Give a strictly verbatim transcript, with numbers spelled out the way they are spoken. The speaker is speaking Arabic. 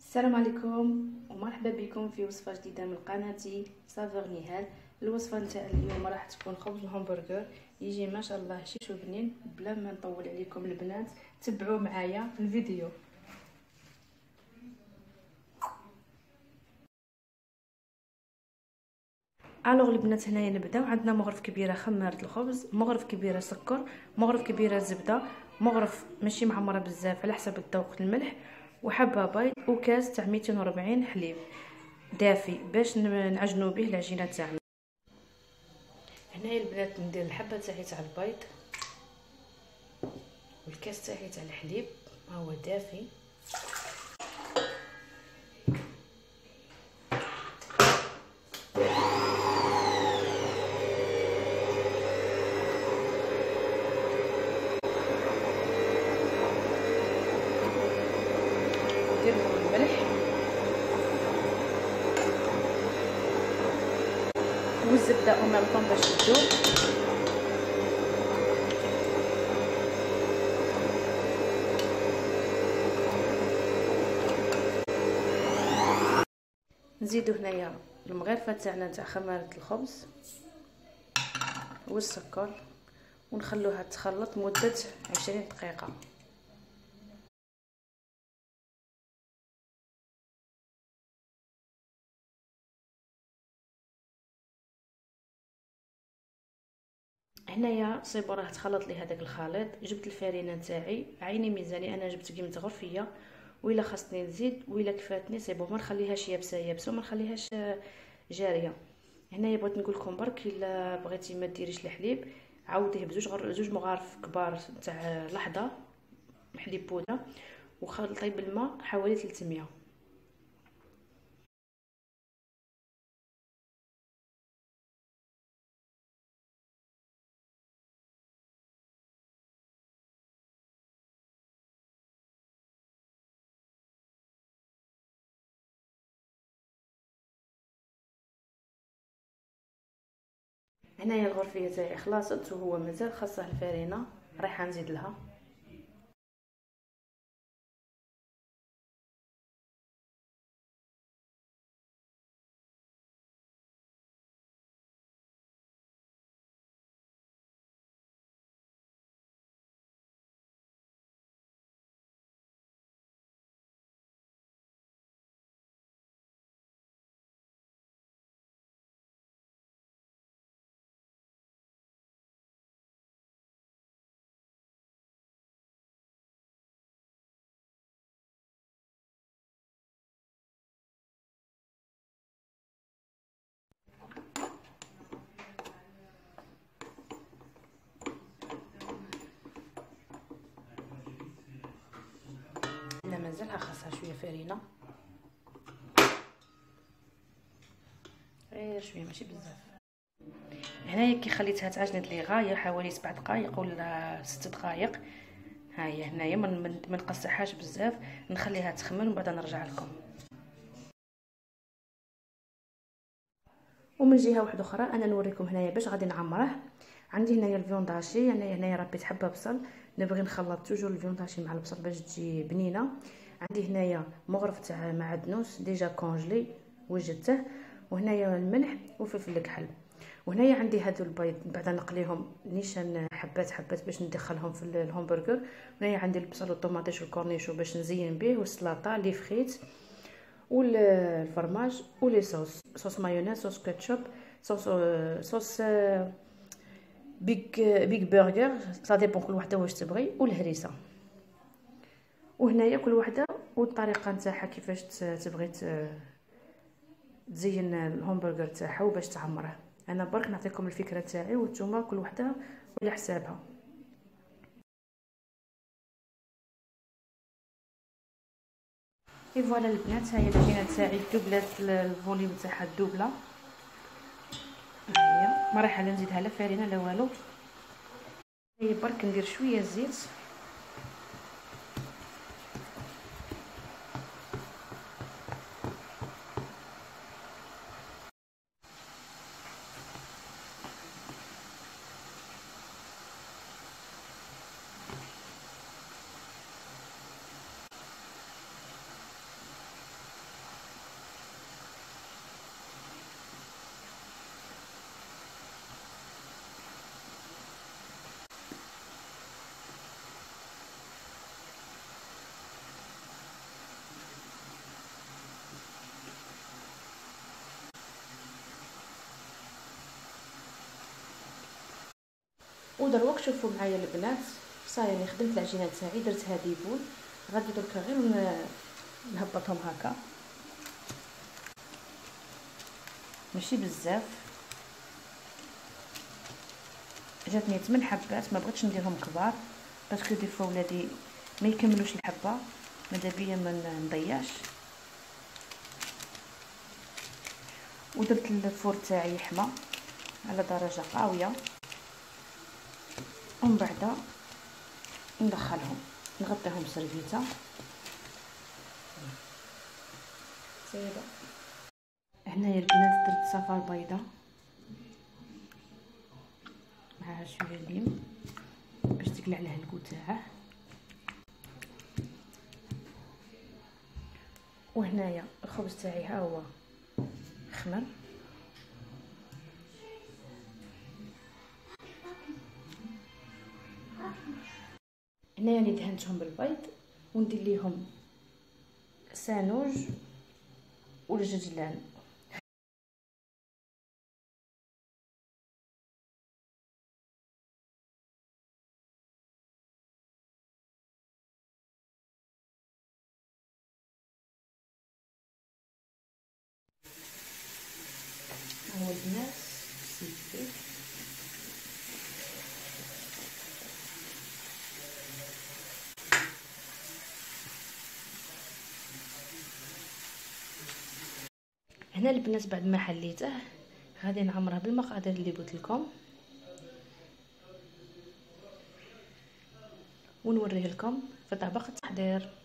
السلام عليكم ومرحبا بكم في وصفه جديده من قناتي سافور نهال. الوصفه نتاع اليوم راح تكون خبز الهمبرغر، يجي ما شاء الله شيش وبنين. بلا ما نطول عليكم البنات، تبعوا معايا في الفيديو. الوغ البنات، هنايا نبداو. عندنا مغرف كبيره خماره الخبز، مغرف كبيره سكر، مغرف كبيره زبده، مغرف ماشي معمره بزاف على حسب الذوق الملح، وحبه بيض، وكاس تاع مئتين وأربعين حليب دافي باش نعجنوا به العجينه تاعنا. هنايا البنات ندير الحبه تاعي تاع البيض والكاس تاعي تاع الحليب، ها هو دافي. ندير الملح والزبده او ميم باش تذوب. نزيدو هنايا المغرفه تاعنا تاع خماره الخبز والسكر، ونخلوها تخلط مده عشرين دقيقه. هنايا صيبو راه تخلط لي هذاك الخليط. جبت الفرينه تاعي، عيني ميزاني، انا جبت قيمه غرفيه، وإلا خاصني نزيد وإلا كفاتني صيبو، ما نخليهاش يابسه يابسه وما نخليهاش جاريه. هنايا بغيت نقول لكم برك، الا بغيتي ما ديريش الحليب عاوديه بزوج غر... زوج مغارف كبار تاع لحظه حليب بوده، وخلطيه بالماء حوالي ثلاثمية. هنايا الغرفيه تاعي خلاصت وهو مازال خاصه الفرينه، رايحه نزيد لها. لا مازالها خاصها شويه فرينه، غير شويه ماشي بزاف. هنايا كي خليتها تعجنت لي غايه حوالي سبع دقائق ولا ست دقائق، ها هي هنايا ما نقصحهاش بزاف، نخليها تخمر ومن بعد نرجع لكم. ومن جهه واحده اخرى انا نوريكم هنايا باش غادي نعمره. عندي هنايا الفيونداشي، يعني هنايا ربيت حبه بصل، نبغي نخلط توجور الفيونداشي مع البصل باش تجي بنينه. عندي هنايا مغرف تاع معدنوس ديجا كونجلي وجدته، وهنايا الملح وفلفل الكحل. وهنايا عندي هادو البيض بعد نقليهم نيشان حبات حبات باش ندخلهم في الهمبرغر. هنايا عندي البصل والطوماطيش والكورنيشو باش نزين به، والسلطه لي فريت والفرماج ولي صوص، صوص مايونيز، صوص كاتشوب، صوص صوص بيك بيك برجر، صا ديبون كل وحده واش تبغي، والهريسه. وهنايا كل وحده والطريقه نتاعها كيفاش تبغي تزين الهمبرغر تاعها وباش تعمره. انا برك نعطيكم الفكره تاعي وانتم كل وحده وعلى حسابها. اي فوالا البنات، هاهي العجينه تاعي دوبلات الفوليوم تاعها الدوبله، هي ما رايحه لا نزيدها لا فرينه لا والو. هي برك ندير شويه زيت، ودروك شوفوا معايا البنات صايي انا خدمت العجينه تاعي درتها ديبول. غادي درك غير نهبطهم هكا ماشي بزاف، جاتني ثمانية حبات ما بغيتش نديرهم كبار باسكو دي فوا ولادي ما يكملوش الحبه، ماذا بيا ما نضيعش. ودرت الفور تاعي يحمى على درجه قاويه ومن بعد ندخلهم نغطيهم سيرفيته سيده. هنايا البنات درت صفار بيضه مع شويه ليم باش تقلع له الكو تاعه. وهنايا الخبز تاعي ها هو خمر، هنايا راني دهنتهم بالبيض وندير ليهم سانوج والججلان. هو البنات سيدي هنا البنات بعد ما حليته غادي نعمره بالمقادير اللي قلت لكم ونوريه لكم في طبق التحضير.